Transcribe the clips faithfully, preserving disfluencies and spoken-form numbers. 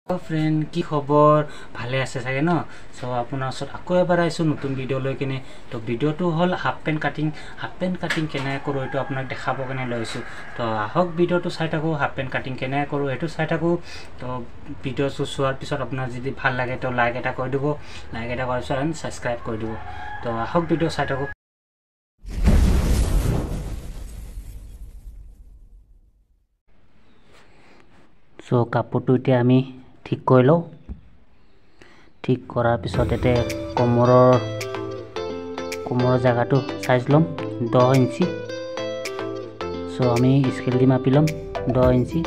friend की खबर भाले आसे सके न सो আপোনাৰ ওচৰত আকৌ এবাৰ আইছো নতুন ভিডিও লৈ কিনে তো ভিডিওটো হল half pen cutting half pen cutting কেনে কৰো এটো আপোনাক দেখাব কেনে লৈছো তো আহক ভিডিওটো চাই থাকো হাফ পেন কাটিং কেনে কৰো এটো চাই থাকো তো ভিডিওটো চোৱাৰ পিছত আপোনাৰ যদি ভাল লাগে তো লাইক এটা কৰি দিব লাইক এটা কৰাৰ পিছত সাবস্ক্ৰাইব কৰি দিব তো আহক ভিডিও চাই থাকো সো কাপোৰটো এতিয়া আমি ঠিক কৰি লও ঠিক কৰাৰ পিছত এতে কোমৰৰ কোমৰৰ জায়গাটো সাইজ লম দহ ইঞ্চি সো আমি স্কেল দি মাপি লম দহ ইঞ্চি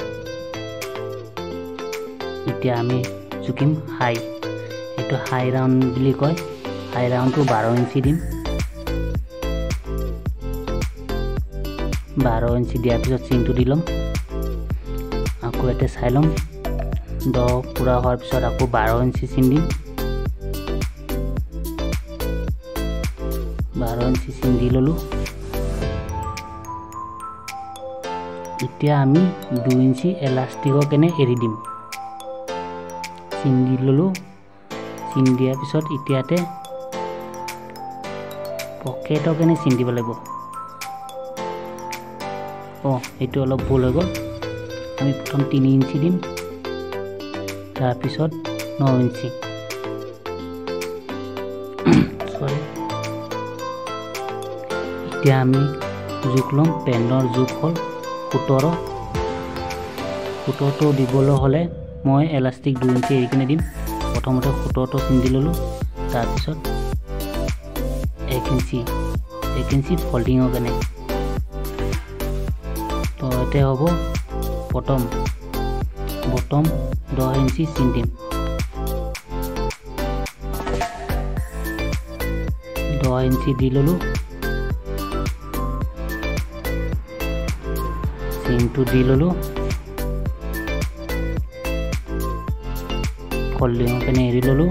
এতিয়া আমি জুকিম হাই এটো হাই ৰাউন্ড বুলি কয় হাই ৰাউন্ডটো বাৰ ইঞ্চি দিম বাৰ ইঞ্চি দিয়াৰ পিছত চিনটো দি লম আকৌ এতে চাই লম দহ পুৰা হোৱাৰ পিছত আকৌ বাৰ ইঞ্চি চিন দিম বাৰ ইঞ্চি চিন দি ললো এতিয়া আমি দুই ইঞ্চি এলাষ্টিকৰ কেনে এৰি দিম চিন দি ললো চিন দিয়াৰ পিছত এতিয়াতে পকেটৰ কেনে চিন দিব লাগিব ও এইটো অলপ ভুল হৈ গ'ল আমি প্ৰথম তিনি ইঞ্চি দিম তাৰ পিছত ন ইঞ্চি সৰি এতিয়া আমি জোখ লম পেনৰ জোখ হল সোতৰ সোতৰটো দিবলৈ হলে মই এলাষ্টিক দুই ইঞ্চি এৰি কিনে দিম প্ৰথমতে সোতৰটো চিন দি ললো তাৰ পিছত এক ইঞ্চি এক ইঞ্চি ফল্ডিঙৰ কাৰণে তো এতে হ'ব বটম বটম দহ ইঞ্চি চিন দিম দহ ইঞ্চি দি ললো চিনটো দি ললো ফল্ডিঙৰ কাৰণে এৰি ললো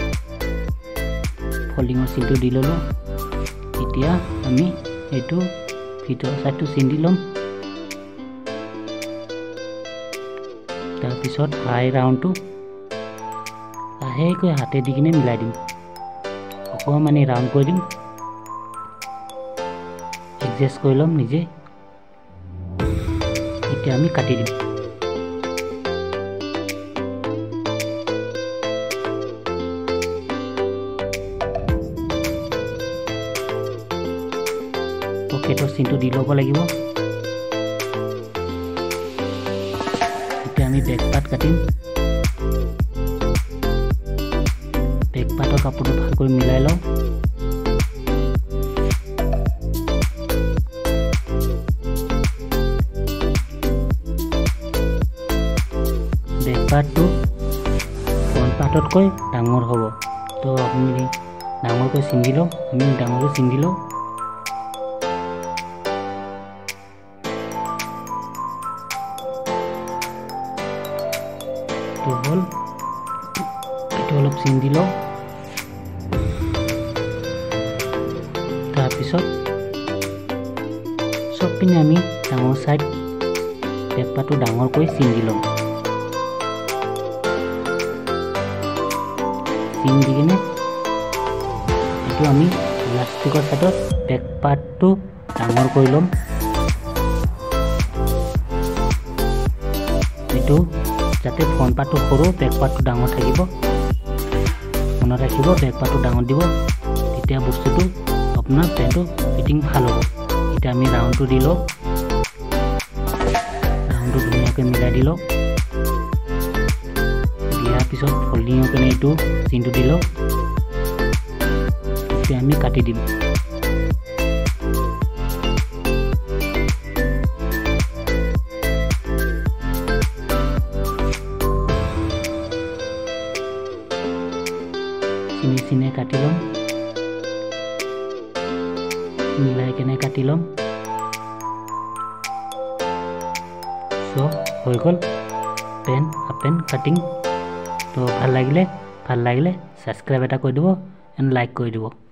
ফল্ডিঙৰ চিনটো দি ললো এতিয়া আমি এইটো ভিতৰৰ সাইডটো চিন দি লম তাৰ পিছত হাই ৰাউন্ডটো লাহেকৈ হাতে দি কিনে মিলাই দিম অকণমান ৰাউন্ড কৰি দিম এডজাষ্ট কৰি লম নিজে এতিয়া আমি কাটি দিম পকেটৰ চিনটো দি ল'ব লাগিব আমি বেক পাৰ্ট কাটিম বেক পাৰ্টৰ কাপোৰটো ভালকৈ মিলাই লওঁ বেক পাৰ্টটো ফ্ৰণ্ট পাৰ্টতকৈ ডাঙৰ হ'ব তো আপুনি ডাঙৰকৈ চিন্ধি লওঁ আমি ডাঙৰকৈ চিন্ধি লওঁ হল এটো অলপ চিন দি লওঁ তাৰপিছত সব পিনে আমি ডাঙৰ সাইড পেপাৰটো ডাঙৰকৈ চিন দি লওঁ চিন দি কিনে এইটো আমি ইলাষ্টিকৰ সাইডত বেক পাৰ্টটো ডাঙৰ কৰি ল'ম এইটো যাতে ফ্ৰণ্ট পাৰ্টটো সৰু বেক পাৰ্টটো ডাঙৰ থাকিব মনত ৰাখিব বেক পাৰ্টটো ডাঙৰ দিব তেতিয়া বস্তুটো আপোনাৰ পেণ্টটো ফিটিং ভাল হ'ব এতিয়া আমি ৰাউন্ডটো দি লওঁ ৰাউন্ডটো ধুনীয়াকৈ মিলাই দি লওঁ দিয়াৰ পিছত ফল্ডিঙৰ কাৰণে এইটো চিনটো দি লওঁ এতিয়া আমি কাটি দিম চিনে চিনে কাটি লম মিলাই কেনে কাটি লম সো হৈ গ'ল পেন হাফ পেন কাটিং তো ভাল লাগিলে ভাল লাগিলে সাবস্ক্ৰাইব এটা কৰি দিব এণ্ড লাইক কৰি দিব